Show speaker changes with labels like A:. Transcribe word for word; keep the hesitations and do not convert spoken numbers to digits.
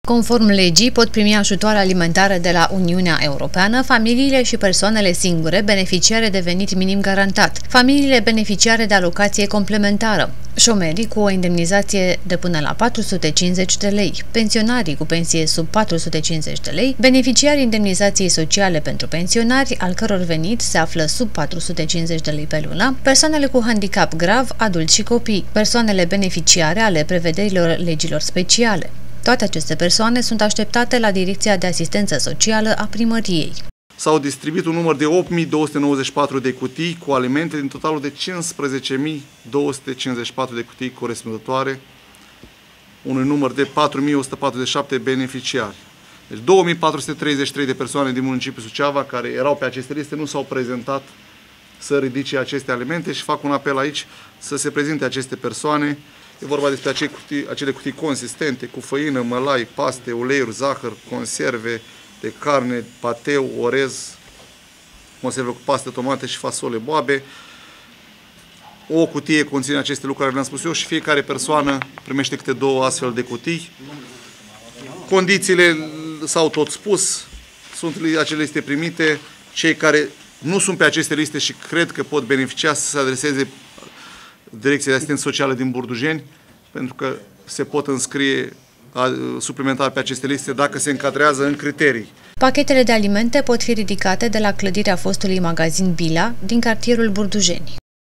A: Conform legii, pot primi ajutoare alimentare de la Uniunea Europeană familiile și persoanele singure beneficiare de venit minim garantat, familiile beneficiare de alocație complementară, șomerii cu o indemnizație de până la patru sute cincizeci de lei, pensionarii cu pensie sub patru sute cincizeci de lei, beneficiarii indemnizației sociale pentru pensionari, al căror venit se află sub patru sute cincizeci de lei pe lună, persoanele cu handicap grav, adulți și copii, persoanele beneficiare ale prevederilor legilor speciale. Toate aceste persoane sunt așteptate la Direcția de Asistență Socială a Primăriei.
B: S-au distribuit un număr de opt mii două sute nouăzeci și patru de cutii cu alimente din totalul de cincisprezece mii două sute cincizeci și patru de cutii corespunzătoare unui număr de patru mii o sută patruzeci și șapte beneficiari. Deci două mii patru sute treizeci și trei de persoane din municipiul Suceava care erau pe aceste liste nu s-au prezentat să ridice aceste alimente și fac un apel aici să se prezinte aceste persoane. E vorba despre acele cutii, acele cutii consistente, cu făină, mălai, paste, uleiuri, zahăr, conserve de carne, pateu, orez, conserve cu paste, tomate și fasole, boabe. O cutie conține aceste lucruri care le-am spus eu și fiecare persoană primește câte două astfel de cutii. Condițiile s-au tot spus, sunt acele liste primite. Cei care nu sunt pe aceste liste și cred că pot beneficia să se adreseze Direcția de Asistență Socială din Burdujeni, pentru că se pot înscrie suplimentar pe aceste liste dacă se încadrează în criterii.
A: Pachetele de alimente pot fi ridicate de la clădirea fostului magazin Bila din cartierul Burdujeni.